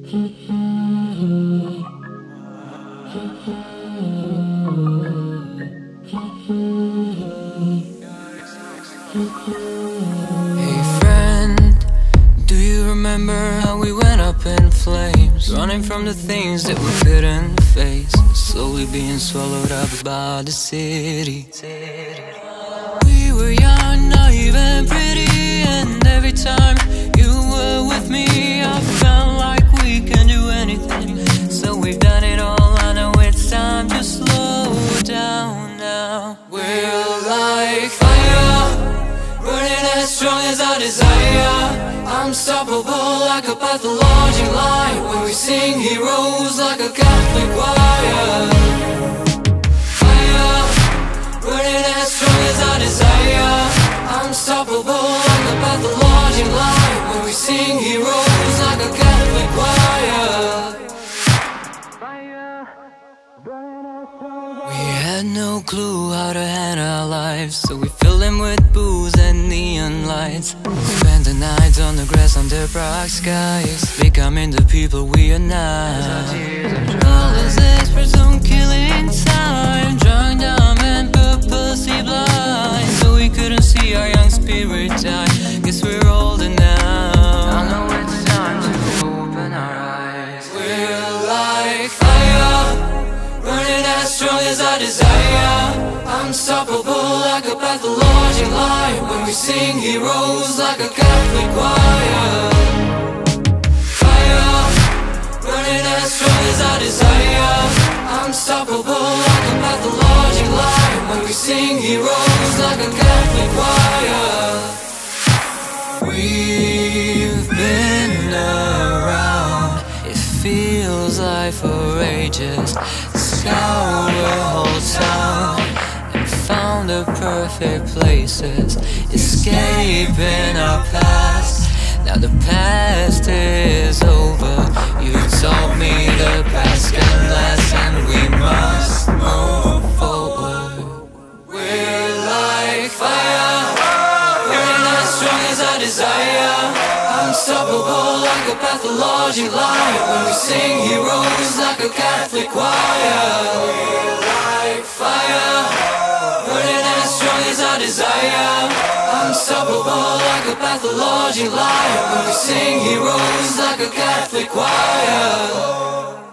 Hey friend, do you remember how we went up in flames, running from the things that we couldn't face, slowly being swallowed up by the city. We were young, naive and pretty, and every time you were with me I felt like we can do anything. So we've done it all, I know it's time to slow down now. We're like fire, burning as strong as our desire, unstoppable like a pathologic light. When we sing heroes like a Catholic choir. Fire, burning as strong as our desire, unstoppable like a pathologic light. When we sing heroes like a Catholic choir. We had no clue how to handle our lives, so we filled them with booze and neon lights. Spent the night on the grass under bright skies, becoming the people we are now. All those experts on killing time, drunk, dumb and purposely blind, so we couldn't see our young spirit die. Guess we're older now, I know it's time to open our eyes. We're like fire, burning as strong as our desire, unstoppable like a pathologic light. When we sing heroes like a Catholic choir. Fire, burning as strong as our desire, unstoppable like a pathologic light. When we sing heroes like a Catholic choir. We've been around, it feels like for ages. Scoured the whole town and found the perfect places, escaping our past. Now the past is over, you told me the past can last and we must move forward. We're like fire, burning as strong as our desire, unstoppable like a pathologic light. When we sing heroes like a Catholic choir. We're like fire, burning as strong as our desire, unstoppable like a pathologic light. When we sing heroes like a Catholic choir.